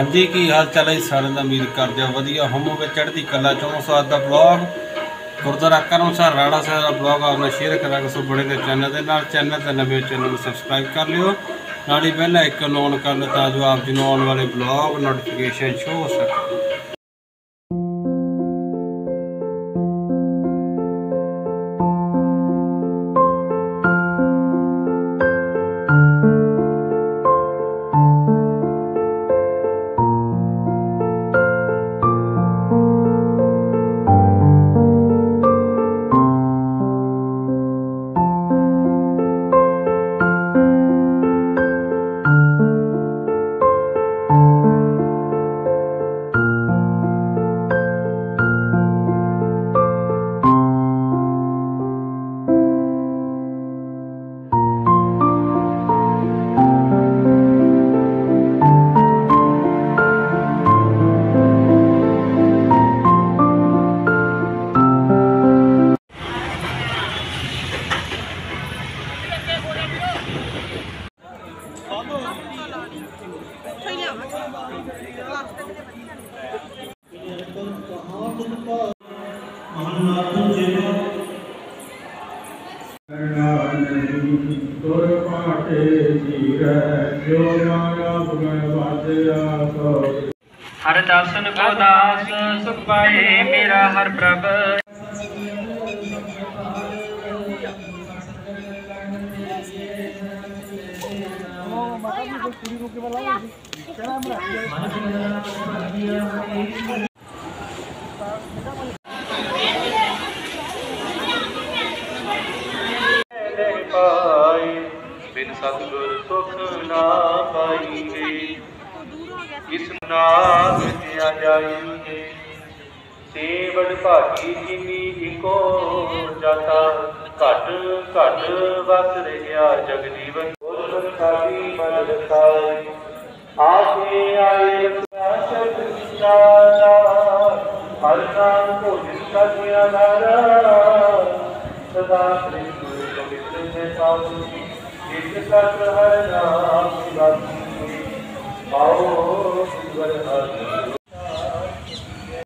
हाँ जी, की हाल चाल है सारे का उम्मीद करते हो वधिया होवोगे चढ़ती कला चौं। सो अज का ब्लॉग गुरुद्वारा करमसर राड़ा साहब का ब्लॉग आपने शेयर करा सो बड़े के चैनल के चैनल से नवे चैनल सबसक्राइब कर लियो, नाल ही बेल आइकन ऑन कर लो ताकि आप जी आने वाले ब्लॉग नोटिफिकेशन शो हो सके। हर दासन को दास सुख पाए मेरा हर प्रभ। बिन सतगुर सुख ना पाएंगे, इस नाम दिया जाएंगे। सेवड़ भागी जिनी इको जाता, घट घट वस रहा जग जीवन। खाली मन रखाए आगे आए हर नाम भोजन का दिया नारा सदा कृष्ण पवित्र है साधु जिस सत हर नाम आओ